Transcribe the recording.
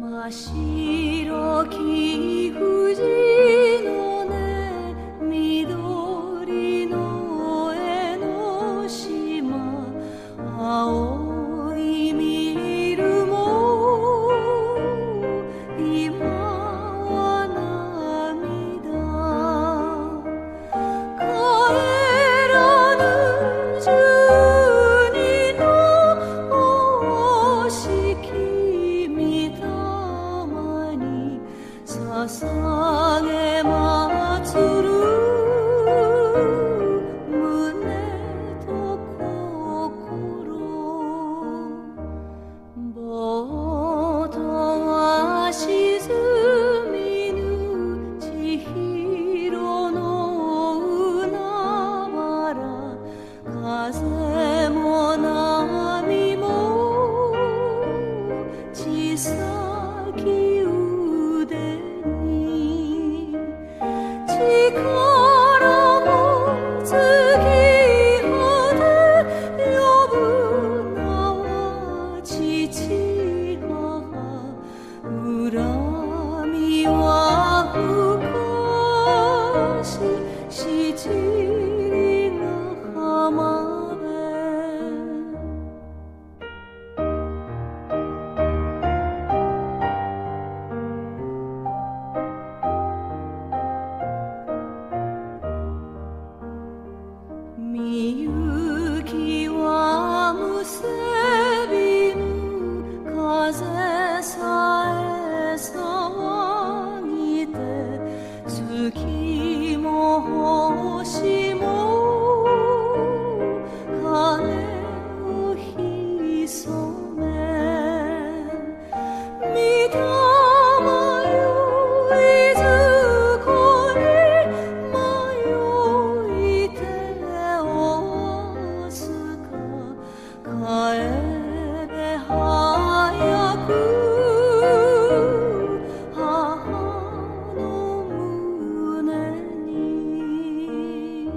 白き富士のね緑の江の島青い見るも今は涙帰らぬ十二の惜しき御霊に捧げ祭る胸と心ぼーっとは沈みぬ千尋の海原風も波も小さき腕に力も尽き果て呼ぶ名は父母恨みは深し七里ヶ浜辺みゆきはむせびぬ風さえ騒ぎて月も星も鐘を潜め御霊よいずこに迷いておわすか帰れ早く母の胸に